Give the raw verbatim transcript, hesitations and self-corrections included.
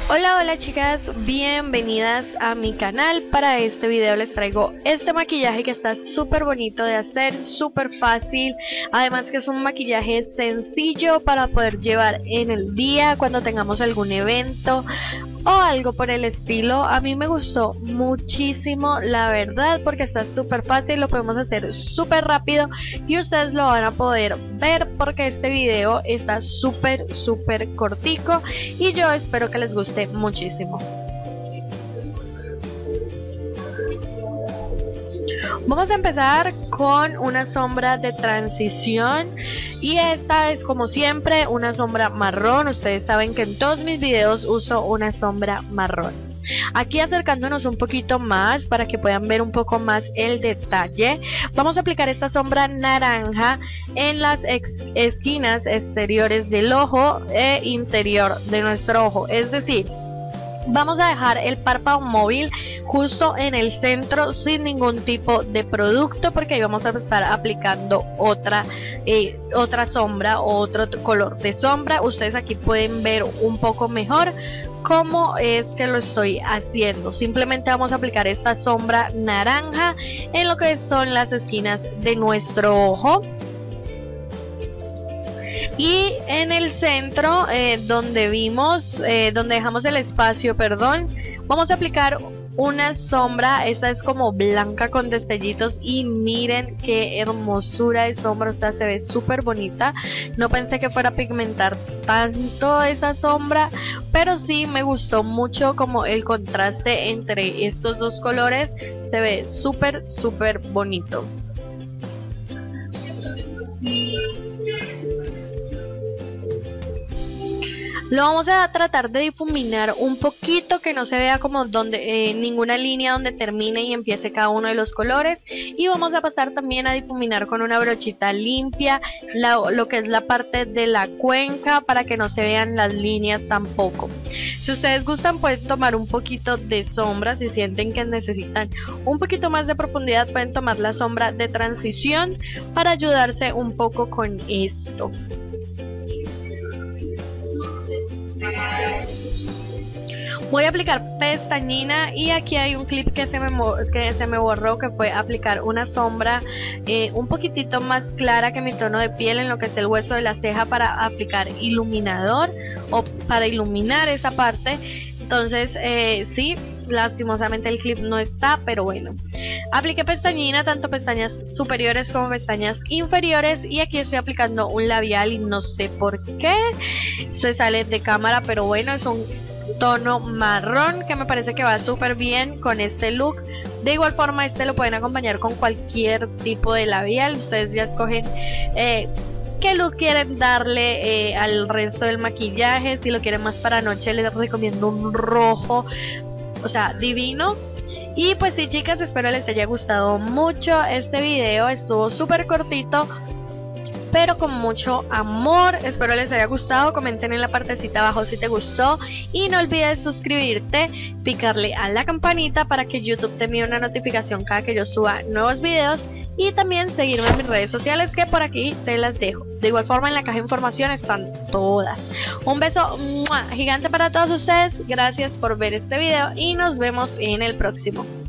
Hola, hola chicas, bienvenidas a mi canal. Para este video les traigo este maquillaje que está súper bonito de hacer, súper fácil. Además que es un maquillaje sencillo para poder llevar en el día cuando tengamos algún evento o algo por el estilo. A mí me gustó muchísimo, la verdad, porque está súper fácil, lo podemos hacer súper rápido y ustedes lo van a poder ver porque este video está súper súper cortico y yo espero que les guste muchísimo. Vamos a empezar con una sombra de transición y esta es, como siempre, una sombra marrón. Ustedes saben que en todos mis videos uso una sombra marrón. Aquí acercándonos un poquito más para que puedan ver un poco más el detalle, vamos a aplicar esta sombra naranja en las esquinas exteriores del ojo e interior de nuestro ojo, es decir, vamos a dejar el párpado móvil justo en el centro sin ningún tipo de producto, porque ahí vamos a estar aplicando otra eh, otra sombra o otro color de sombra. Ustedes aquí pueden ver un poco mejor cómo es que lo estoy haciendo. Simplemente vamos a aplicar esta sombra naranja en lo que son las esquinas de nuestro ojo. Y en el centro, eh, donde vimos, eh, donde dejamos el espacio, perdón, vamos a aplicar una sombra. Esta es como blanca con destellitos y miren qué hermosura de sombra, o sea, se ve súper bonita. No pensé que fuera a pigmentar tanto esa sombra, pero sí me gustó mucho como el contraste entre estos dos colores, se ve súper súper bonito. Lo vamos a tratar de difuminar un poquito, que no se vea como donde eh, ninguna línea donde termine y empiece cada uno de los colores. Y vamos a pasar también a difuminar con una brochita limpia la, lo que es la parte de la cuenca, para que no se vean las líneas tampoco. Si ustedes gustan, pueden tomar un poquito de sombra. Si sienten que necesitan un poquito más de profundidad, pueden tomar la sombra de transición para ayudarse un poco con esto. Voy a aplicar pestañina y aquí hay un clip que se me, que se me borró, que fue aplicar una sombra eh, un poquitito más clara que mi tono de piel en lo que es el hueso de la ceja, para aplicar iluminador o para iluminar esa parte. Entonces eh, sí, lastimosamente el clip no está, pero bueno. Apliqué pestañina, tanto pestañas superiores como pestañas inferiores, y aquí estoy aplicando un labial y no sé por qué se sale de cámara, pero bueno, es un tono marrón que me parece que va súper bien con este look. De igual forma, este lo pueden acompañar con cualquier tipo de labial. Ustedes ya escogen eh, qué look quieren darle eh, al resto del maquillaje. Si lo quieren más para noche, les recomiendo un rojo, o sea, divino. Y pues sí, chicas, espero les haya gustado mucho este video. Estuvo súper cortito, pero con mucho amor. Espero les haya gustado. Comenten en la partecita abajo si te gustó y no olvides suscribirte, picarle a la campanita para que YouTube te envíe una notificación cada que yo suba nuevos videos, y también seguirme en mis redes sociales, que por aquí te las dejo. De igual forma, en la caja de información están todas. Un beso ¡mua! Gigante para todos ustedes. Gracias por ver este video y nos vemos en el próximo.